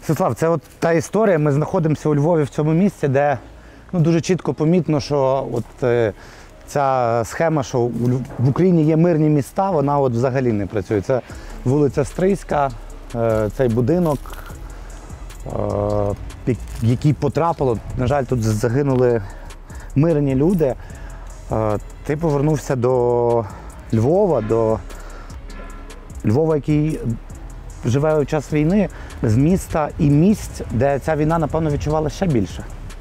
Святослав, це от та історія. Ми знаходимося у Львові в цьому місці, де дуже чітко помітно, що ця схема, що в Україні є мирні міста, вона взагалі не працює. Це вулиця Стрийська, цей будинок, який потрапило, на жаль, тут загинули мирні люди. Ти повернувся до Львова, який живе у час війни, з міста і місць, де ця війна, напевно, відчувала ще більше.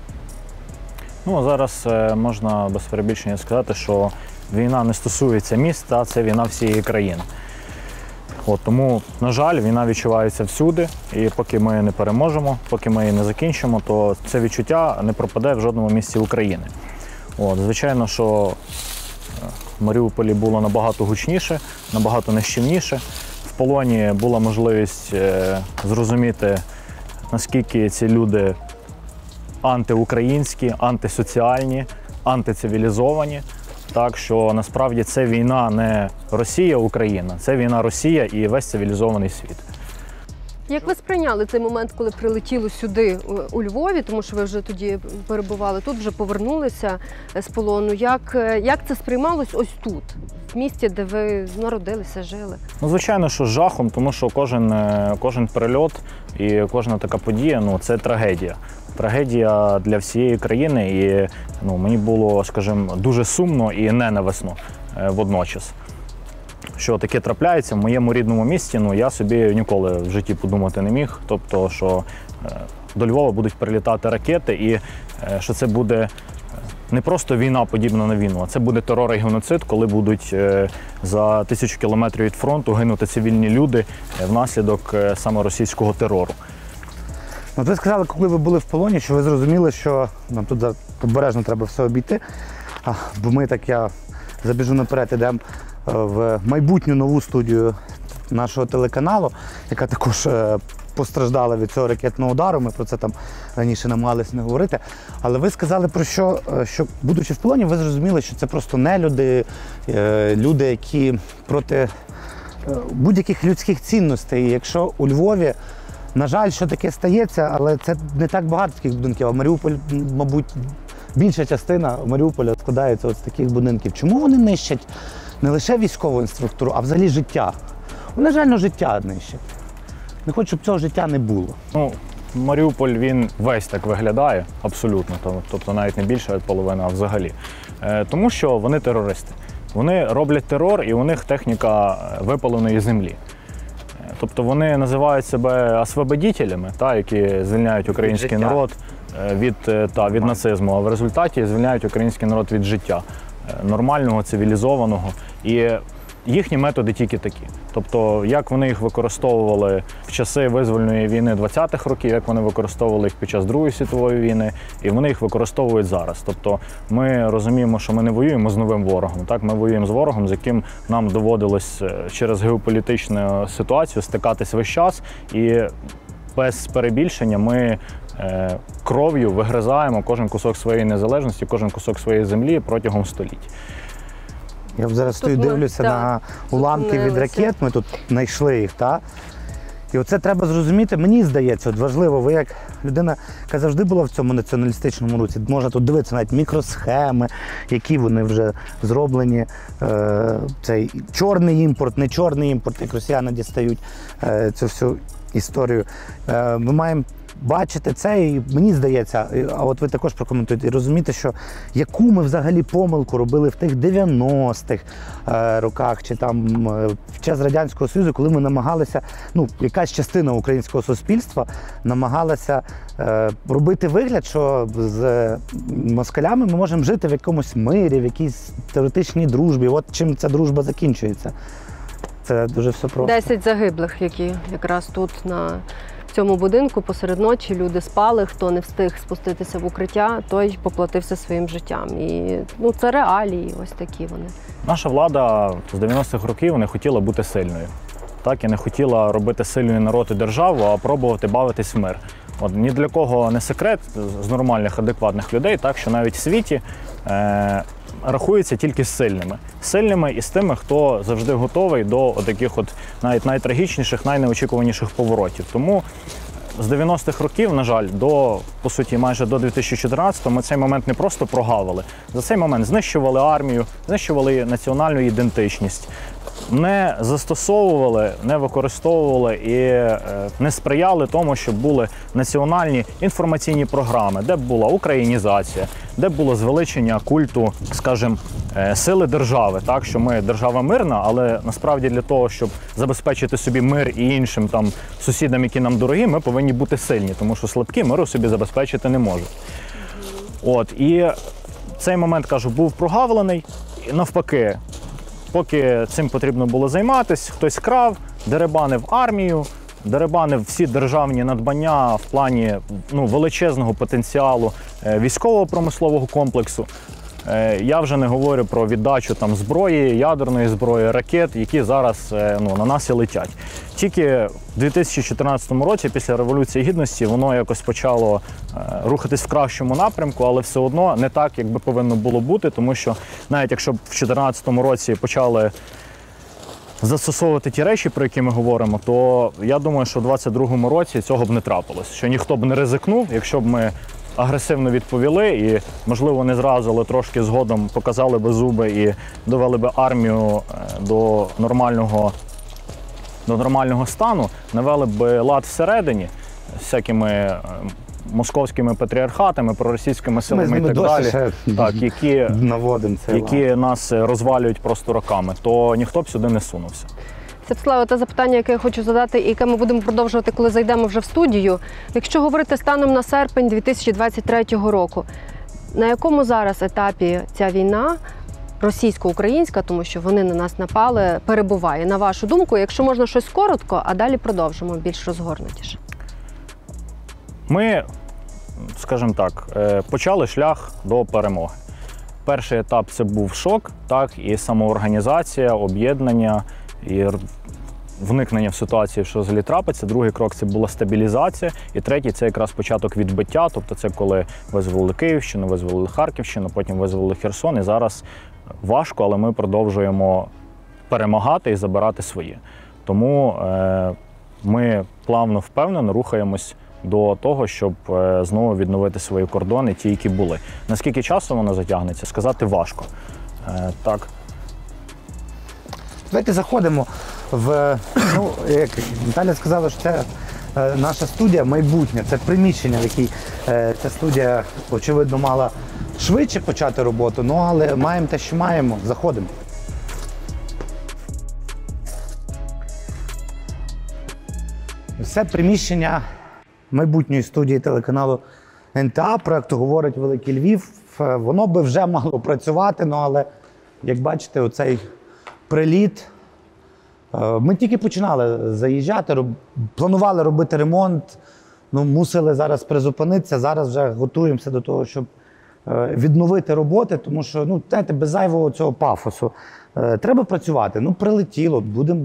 Зараз можна без перебільшення сказати, що війна не стосується міста, це війна всієї країни. Тому, на жаль, війна відчувається всюди, і поки ми не переможемо, поки ми її не закінчимо, то це відчуття не пропаде в жодному місці України. Звичайно, що в Маріуполі було набагато гучніше, набагато нищівніше. В полоні була можливість зрозуміти, наскільки ці люди антиукраїнські, антисоціальні, антицивілізовані. Так що насправді це війна не Росія-Україна, це війна Росія і весь цивілізований світ. Як ви сприйняли цей момент, коли прилетіло сюди, у Львові, тому що ви вже тоді перебували тут, вже повернулися з полону. Як це сприймалось ось тут, в місті, де ви народилися, жили? Звичайно, що з жахом, тому що кожен перельот і кожна така подія – це трагедія. Трагедія для всієї країни, і мені було, скажімо, дуже сумно і ненависно водночас. Що таке трапляється в моєму рідному місті, я собі ніколи в житті подумати не міг. Тобто, що до Львова будуть прилітати ракети і що це буде не просто війна подібна на війну, а це буде терор і геноцид, коли будуть за 1000 кілометрів від фронту гинути цивільні люди внаслідок саме російського терору. Ви сказали, коли ви були в полоні, що ви зрозуміли, що нам тут обережно треба все обійти, бо я забіжу наперед, ідемо в майбутню нову студію нашого телеканалу, яка також постраждала від цього ракетного удару, ми про це там раніше намагалися не говорити. Але ви сказали про що, будучи в полоні, ви зрозуміли, що це просто нелюди, люди, які проти будь-яких людських цінностей. І якщо у Львові, на жаль, що таке стається, але це не так багато таких будинків, а Маріуполь, мабуть, більша частина Маріуполя складається з таких будинків. Чому вони нищать не лише військову інфраструктуру, а взагалі життя? Вони, реально, життя нищать. Не хочу, щоб цього життя не було. Маріуполь, він весь так виглядає, абсолютно, тобто навіть не більше від половини, а взагалі. Тому що вони терористи. Вони роблять терор, і у них техніка випаленої землі. Тобто вони називають себе освободителями, які звільняють український народ від нацизму, а в результаті звільняють український народ від життя нормального, цивілізованого. І їхні методи тільки такі. Тобто, як вони їх використовували в часи визвольної війни 20-х років, як вони використовували їх під час Другої світової війни, і вони їх використовують зараз. Тобто, ми розуміємо, що ми не воюємо з новим ворогом, ми воюємо з ворогом, з яким нам доводилось через геополітичну ситуацію стикатись весь час, і без перебільшення ми кров'ю вигризаємо кожен кусок своєї незалежності, кожен кусок своєї землі протягом століть. Я зараз стою, дивлюся на уламки від ракет, ми тут знайшли їх, І оце треба зрозуміти, мені здається, важливо, ви як людина, яка завжди була в цьому націоналістичному русі, можна тут дивитися навіть мікросхеми, які вони вже зроблені, цей чорний імпорт, не чорний імпорт, як росіяни дістають цю всю історію. Ми маємо бачити це, і мені здається, а от ви також прокоментуєте, і розуміти, що яку ми взагалі помилку робили в тих 90-х роках, чи там в час Радянського Союзу, коли ми намагалися, якась частина українського суспільства намагалася робити вигляд, що з москалями ми можемо жити в якомусь мирі, в якійсь теоретичній дружбі. От чим ця дружба закінчується. Це дуже все просто. 10 загиблих, які якраз тут в цьому будинку посеред ночі люди спали, хто не встиг спуститися в укриття, той поплатився своїм життям. І це реалії, ось такі вони. Наша влада з 90-х років не хотіла бути сильною. І не хотіла робити сильною народ і державу, а пробувати бавитись в мир. Ні для кого не секрет з нормальних, адекватних людей, що навіть в світі рахується тільки з сильними. Сильними і з тими, хто завжди готовий до таких навіть найтрагічніших, найнеочікуваніших поворотів. Тому з 90-х років, на жаль, по суті, майже до 2014-го ми цей момент не просто прогавили. За цей момент знищували армію, знищували національну ідентичність, не застосовували, не використовували і не сприяли тому, щоб були національні інформаційні програми, де б була українізація, де б було звеличення культу, скажімо, сили держави, так, що ми держава мирна, але насправді для того, щоб забезпечити собі мир і іншим там сусідам, які нам дорогі, ми повинні бути сильні, тому що слабкі миру собі забезпечити не можуть. От, і цей момент, кажу, був прогавлений, і навпаки, поки цим потрібно було займатися, хтось крав, деребанив армію, деребанив всі державні надбання в плані величезного потенціалу військово-промислового комплексу. Я вже не говорю про віддачу там зброї, ядерної зброї, ракет, які зараз на нас і летять. Тільки в 2014 році, після Революції Гідності, воно якось почало рухатись в кращому напрямку, але все одно не так, як би повинно було бути, тому що навіть якщо б в 2014 році почали застосовувати ті речі, про які ми говоримо, то я думаю, що в 2022 році цього б не трапилось, що ніхто б не ризикнув, якщо б ми агресивно відповіли і, можливо, не зразу, але трошки згодом показали би зуби і довели би армію до нормального стану, навели б лад всередині всякими московськими патріархатами, проросійськими силами і так далі, так, які нас розвалюють просто роками, то ніхто б сюди не сунувся. Святославе, те запитання, яке я хочу задати, і яке ми будемо продовжувати, коли зайдемо вже в студію. Якщо говорити станом на серпень 2023 року, на якому зараз етапі ця війна, російсько-українська, тому що вони на нас напали, перебуває, на вашу думку? Якщо можна щось коротко, а далі продовжимо більш розгорнутіше. Ми, скажімо так, почали шлях до перемоги. Перший етап – це був шок, так, і самоорганізація, об'єднання, і вникнення в ситуацію, що взагалі трапиться. Другий крок – це була стабілізація. І третій – це якраз початок відбиття. Тобто це коли визволили Київщину, визволили Харківщину, потім визволили Херсон. І зараз важко, але ми продовжуємо перемагати і забирати своє. Тому ми плавно, впевнено рухаємось до того, щоб знову відновити свої кордони, ті, які були. Наскільки часу воно затягнеться, сказати важко. Так. Давайте заходимо в, як Наталя сказала, що це наша студія майбутнє, це приміщення, в якій ця студія, очевидно, мала швидше почати роботу, але маємо те, що маємо, заходимо. Це приміщення майбутньої студії телеканалу НТА, проєкту «Говорить Великий Львів». Воно би вже мало працювати, але, як бачите, оцей приліт. Ми тільки починали заїжджати, планували робити ремонт, мусили зараз призупинитися, зараз вже готуємося до того, щоб відновити роботи, тому що, знаєте, без зайвого цього пафосу. Треба працювати. Прилетіло, будемо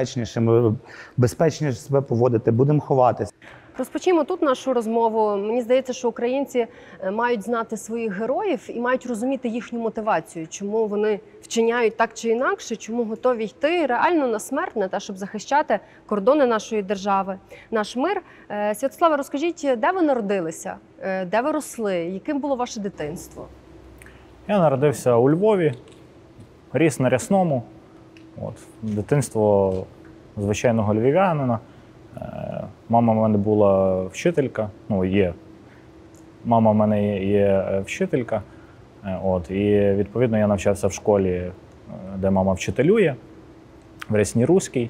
безпечніше себе поводити, будемо ховатися. Розпочнімо тут нашу розмову. Мені здається, що українці мають знати своїх героїв і мають розуміти їхню мотивацію, чому вони вчиняють так чи інакше, чому готові йти реально на смерть, на те, щоб захищати кордони нашої держави, наш мир. Святославе, розкажіть, де ви народилися, де ви росли, яким було ваше дитинство? Я народився у Львові, ріс на Рясному. Дитинство звичайного львів'янина. Мама в мене була вчителька, мама в мене є вчителька, і відповідно я навчався в школі, де мама вчителює, в Рясній Руській.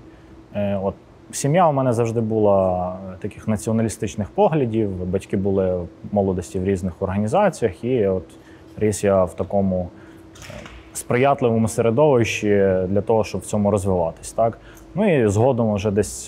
Сім'я у мене завжди була таких націоналістичних поглядів, батьки були в молодості в різних організаціях, і ріс я в такому сприятливому середовищі для того, щоб в цьому розвиватись. Так? І згодом вже десь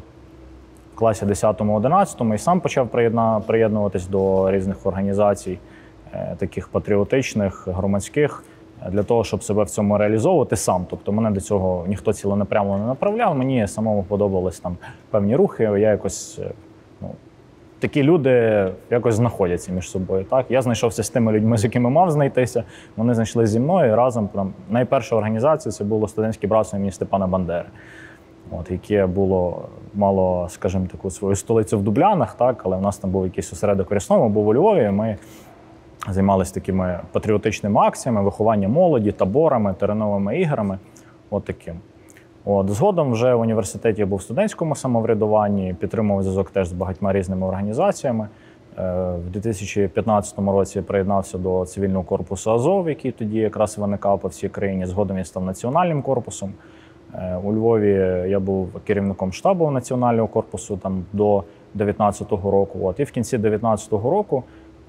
в класі 10-11 і сам почав приєднуватись до різних організацій, таких патріотичних, громадських, для того, щоб себе в цьому реалізовувати сам. Тобто мене до цього ніхто ціленапрямо не направляв, мені самому подобались там певні рухи, я якось, такі люди якось знаходяться між собою. Так? Я знайшовся з тими людьми, з якими мав знайтися, вони знайшли зі мною, і разом, найперша організація – це було студентське братство імені Степана Бандери. яке мало, скажімо, таку свою столицю в Дублянах, так, але в нас там був якийсь осередок в Рясному, був у Львові. Ми займалися такими патріотичними акціями, вихованням молоді, таборами, тереновими іграми. Таким. Згодом вже в університеті я був в студентському самоврядуванні, підтримував зв'язок теж з багатьма різними організаціями. В 2015 році приєднався до цивільного корпусу Азов, який тоді якраз виникав по всій країні. Згодом він став національним корпусом. У Львові я був керівником штабу національного корпусу там, до 2019 року. І в кінці 2019 року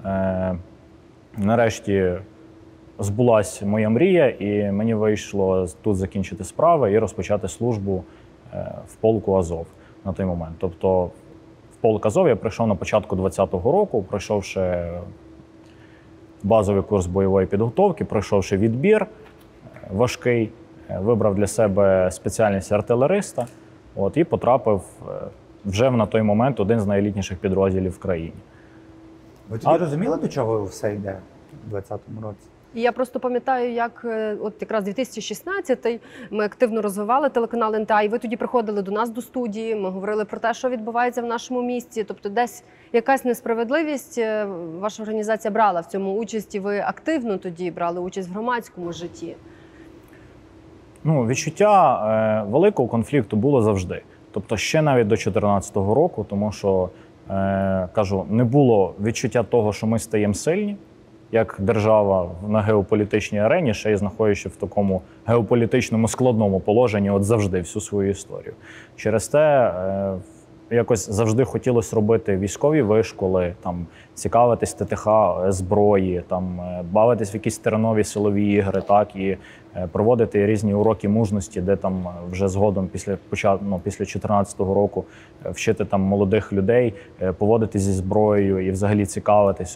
нарешті збулася моя мрія, і мені вийшло тут закінчити справи і розпочати службу в полку Азов на той момент. Тобто в полк Азов я прийшов на початку 2020 року, пройшовши базовий курс бойової підготовки, пройшовши відбір важкий, вибрав для себе спеціальність артилериста і потрапив вже на той момент один з найелітніших підрозділів в країні. Ви тоді розуміли, до чого все йде у 2020 році? І я просто пам'ятаю, як от якраз 2016-й ми активно розвивали телеканал НТА, і ви тоді приходили до нас до студії, ми говорили про те, що відбувається в нашому місті. Тобто десь якась несправедливість, ваша організація брала в цьому участь, і ви активно тоді брали участь в громадському житті. Відчуття великого конфлікту було завжди. Тобто ще навіть до 2014 року, тому що, кажу, не було відчуття того, що ми стаємо сильні, як держава на геополітичній арені, ще й знаходячи в такому геополітичному складному положенні завжди всю свою історію. Через те якось завжди хотілося робити військові вишколи, там, цікавитись ТТХ зброї, там, бавитись в якісь теренові силові ігри, так, і проводити різні уроки мужності, де там вже згодом після 2014 року вчити там молодих людей поводитись зі зброєю і взагалі цікавитись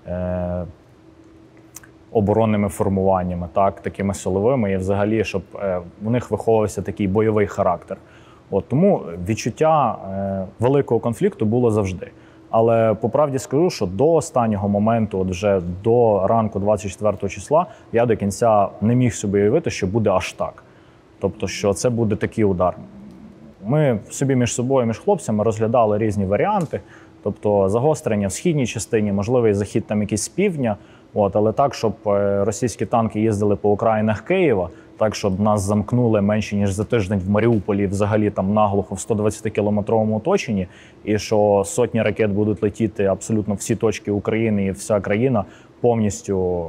оборонними формуваннями, так, такими силовими, і взагалі, щоб у них виховувався такий бойовий характер. Тому відчуття великого конфлікту було завжди. Але по правді скажу, що до останнього моменту, вже до ранку 24 числа, я до кінця не міг собі уявити, що буде аж так. Тобто, що це буде такий удар. Ми собі між собою, між хлопцями розглядали різні варіанти. Тобто загострення в східній частині, можливий захід там якийсь з півдня, але так, щоб російські танки їздили по окраїнах Києва, так, щоб нас замкнули менше, ніж за тиждень в Маріуполі, взагалі там наглухо в 120-кілометровому оточенні, і що сотні ракет будуть летіти абсолютно всі точки України, і вся країна повністю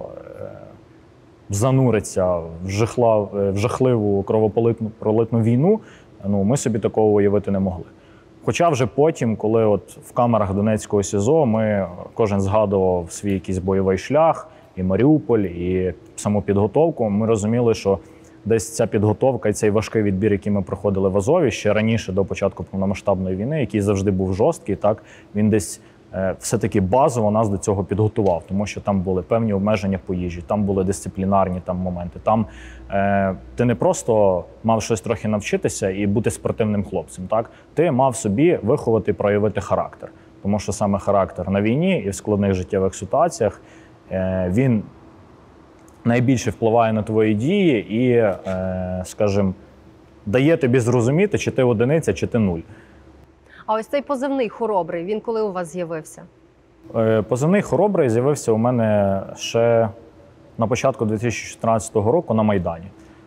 зануриться в жахливу кровопролитну війну, ми собі такого уявити не могли. Хоча вже потім, коли в камерах Донецького СІЗО кожен згадував свій якийсь бойовий шлях, і Маріуполь, і саму підготовку, ми розуміли, що десь ця підготовка і цей важкий відбір, який ми проходили в Азові ще раніше, до початку повномасштабної війни, який завжди був жорсткий, так, він десь все-таки базово нас до цього підготував, тому що там були певні обмеження по їжі, там були дисциплінарні моменти. Там ти не просто мав щось трохи навчитися і бути спортивним хлопцем, так? Ти мав собі виховати і проявити характер. Тому що саме характер на війні і в складних життєвих ситуаціях, він найбільше впливає на твої дії і, скажімо, дає тобі зрозуміти, чи ти одиниця, чи ти нуль. А ось цей позивний «Хоробрий», він коли у вас з'явився? Позивний «Хоробрий» з'явився у мене ще на початку 2014 року на Майдані.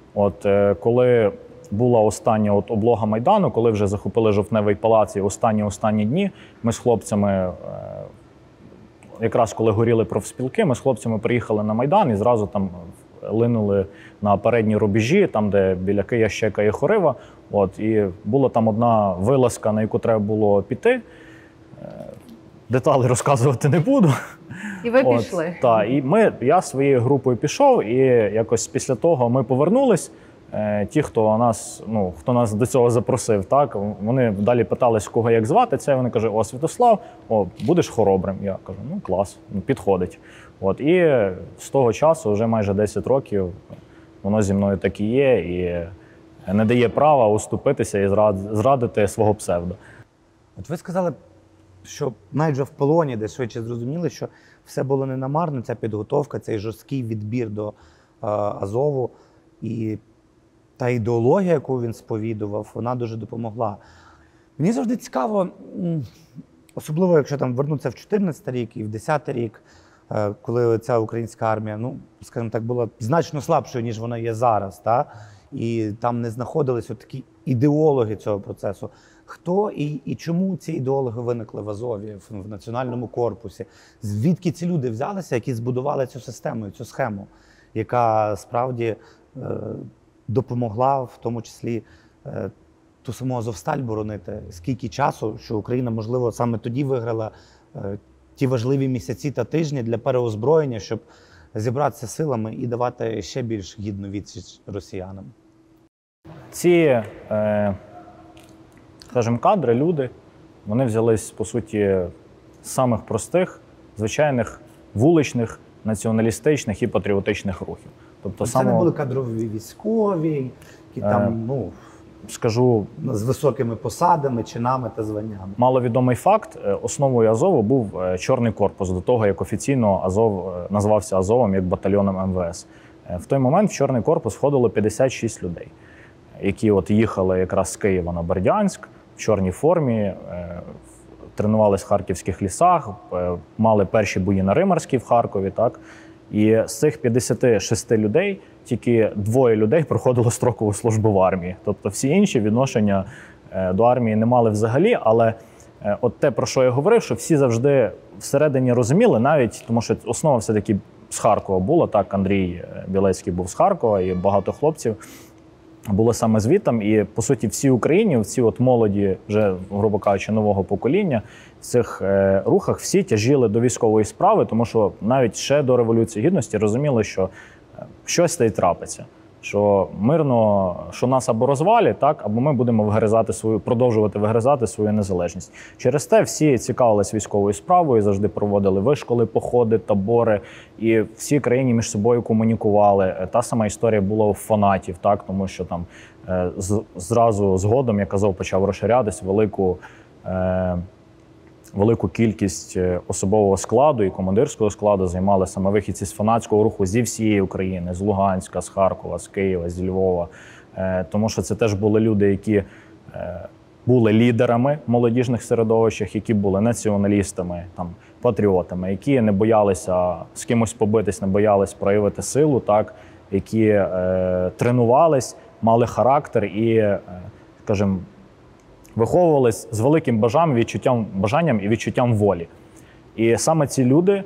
Коли була остання облога Майдану, коли вже захопили Жовтневий палац і останні дні, ми з хлопцями, якраз коли горіли профспілки, ми з хлопцями приїхали на Майдан і зразу там линули на передні рубежі, там, де біля Кия, Щека і Хорива. І була там одна вилазка, на яку треба було піти. Деталі розказувати не буду. І ви пішли? Так, і я своєю групою пішов, і якось після того ми повернулись. Ті, хто нас до цього запросив, так, вони далі питались, кого як звати. Це вони кажуть: Святослав, будеш хоробрим. Я кажу: клас, підходить. І з того часу, вже майже 10 років, воно зі мною так і є, і не дає права уступитися і зрадити свого псевдо. Ви сказали, що навіть вже в полоні десь швидше зрозуміли, що все було не намарно, ця підготовка, цей жорсткий відбір до Азову. І та ідеологія, яку він сповідував, вона дуже допомогла. Мені завжди цікаво, особливо якщо там вернутися в 14 рік і в 10 рік, коли ця українська армія, ну, скажімо так, була значно слабшою, ніж вона є зараз, та? І там не знаходились такі ідеологи цього процесу. Хто і чому ці ідеологи виникли в Азові, в Національному корпусі? Звідки ці люди взялися, які збудували цю систему, цю схему, яка справді допомогла в тому числі ту саму Азовсталь боронити? Скільки часу, що Україна, можливо, саме тоді виграла ті важливі місяці та тижні для переозброєння, щоб зібратися силами і давати ще більш гідну відсіч росіянам? Ці, скажімо, кадри, люди, вони взялись, по суті, з самих простих, звичайних, вуличних, націоналістичних і патріотичних рухів. Тобто, це не були кадрові військові, які там, ну, скажу, з високими посадами, чинами та званнями. Маловідомий факт, основою Азову був Чорний корпус, до того, як офіційно Азов назвався Азовом як батальйоном МВС. В той момент в Чорний корпус входило 56 людей, які от їхали якраз з Києва на Бердянськ в чорній формі, тренувались в харківських лісах, мали перші бої на Римарській в Харкові. Так? І з цих 56 людей тільки 2 людей проходило строкову службу в армії. Тобто всі інші відношення до армії не мали взагалі, але от те, про що я говорив, що всі завжди всередині розуміли, навіть тому що основа все-таки з Харкова була, так, Андрій Білецький був з Харкова, і багато хлопців було саме звідтам. І, по суті, всі українці, от молоді, вже, грубо кажучи, нового покоління, в цих рухах всі тяжіли до військової справи, тому що навіть ще до Революції Гідності розуміли, що щось та й трапиться. Що мирно, що нас або розвалять, так, або ми будемо продовжувати вигризати свою незалежність. Через те всі цікавились військовою справою, завжди проводили вишколи, походи, табори, і всі країни між собою комунікували. Та сама історія була у фанатів, так, тому що там зразу згодом, як Азов почав розширятись, велику кількість особового складу і командирського складу займали саме вихідці з фанатського руху зі всієї України, з Луганська, з Харкова, з Києва, з Львова. Тому що це теж були люди, які були лідерами в молодіжних середовищах, які були націоналістами, там, патріотами, які не боялися з кимось побитись, не боялись проявити силу, так, які тренувались, мали характер і, скажімо, виховувались з великим бажанням і відчуттям волі. І саме ці люди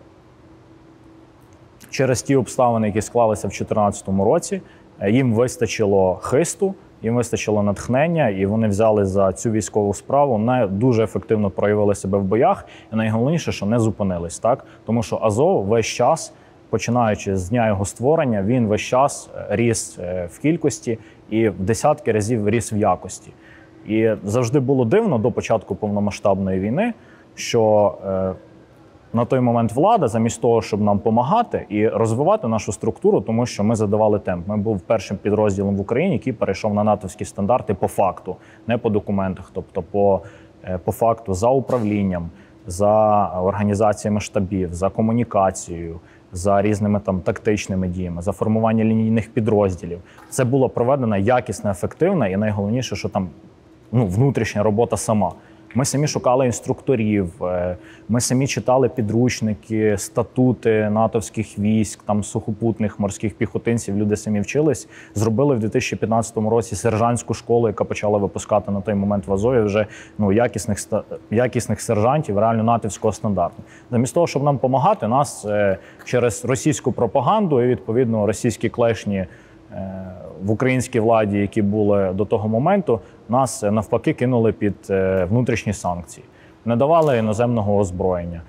через ті обставини, які склалися в 2014 році, їм вистачило хисту, їм вистачило натхнення, і вони взяли за цю військову справу, вони дуже ефективно проявили себе в боях, і найголовніше, що не зупинились. Так? Тому що Азов весь час, починаючи з дня його створення, він весь час ріс в кількості і в десятки разів ріс в якості. І завжди було дивно до початку повномасштабної війни, що на той момент влада, замість того, щоб нам допомагати і розвивати нашу структуру, тому що ми задавали темп. Ми були першим підрозділом в Україні, який перейшов на натовські стандарти по факту, не по документах, тобто по факту за управлінням, за організаціями штабів, за комунікацією, за різними там тактичними діями, за формування лінійних підрозділів. Це була проведена якісна, ефективна і найголовніше, що там внутрішня робота сама. Ми самі шукали інструкторів, ми самі читали підручники, статути натовських військ, там сухопутних морських піхотинців, люди самі вчились. Зробили в 2015 році сержантську школу, яка почала випускати на той момент в Азові вже якісних сержантів, реально натовського стандарту. Замість того, щоб нам допомагати, нас через російську пропаганду і, відповідно, російські клешні в українській владі, які були до того моменту, нас навпаки кинули під внутрішні санкції. Не давали іноземного озброєння,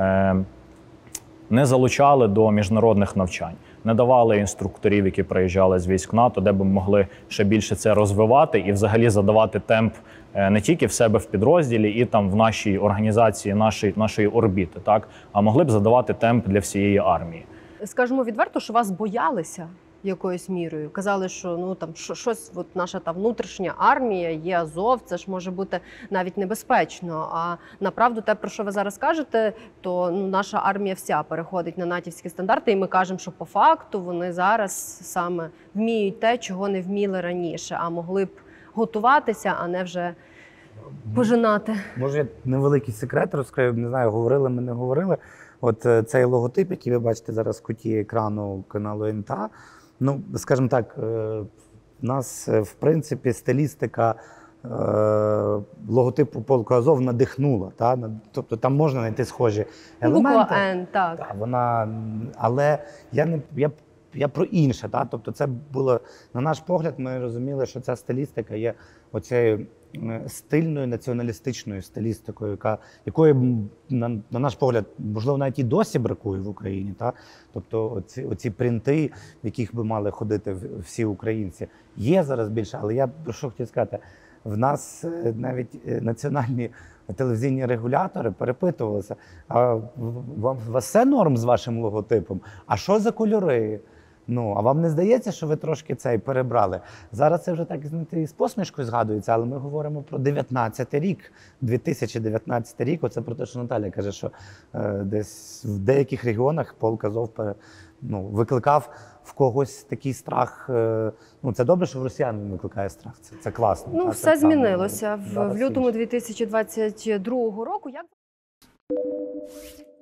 не залучали до міжнародних навчань, не давали інструкторів, які приїжджали з військ НАТО, де б могли ще більше це розвивати і взагалі задавати темп не тільки в себе в підрозділі і там в нашій організації, нашої орбіти, так, а могли б задавати темп для всієї армії. Скажемо відверто, що вас боялися. якоюсь мірою. Казали, що ну там щось, от наша та внутрішня армія, є Азов, це ж може бути навіть небезпечно. А направду те, про що ви зараз кажете, то ну, наша армія вся переходить на натівські стандарти, і ми кажемо, що по факту вони зараз саме вміють те, чого не вміли раніше, а могли б готуватися, а не вже пожинати. Може, я невеликий секрет розкрию, не знаю, говорили ми, не говорили. От цей логотип, який ви бачите зараз в куті екрану каналу НТА, ну, скажімо так, в нас, в принципі, стилістика логотипу полку Азов надихнула. Та? Тобто там можна знайти схожі елементи. Буква Н, так. Та, вона, але я про інше. Та? Тобто це було, на наш погляд, ми розуміли, що ця стилістика є оцією стильною націоналістичною стилістикою, якої, на наш погляд, можливо, навіть і досі бракує в Україні. Та? Тобто оці принти, в яких би мали ходити всі українці, є зараз більше, але я про що хотів сказати, в нас навіть національні телевізійні регулятори перепитувалися, а у вас все норм з вашим логотипом? А що за кольори? Ну, а вам не здається, що ви трошки цей перебрали? Зараз це вже так, знаєте, і з посмішкою згадується, але ми говоримо про 19-й рік, 2019 рік. Оце про те, що Наталя каже, що десь в деяких регіонах полк Азов викликав в когось такий страх. Ну, це добре, що в росіян викликає страх. Це класно. Ну, все змінилося в лютому 2022 року. Як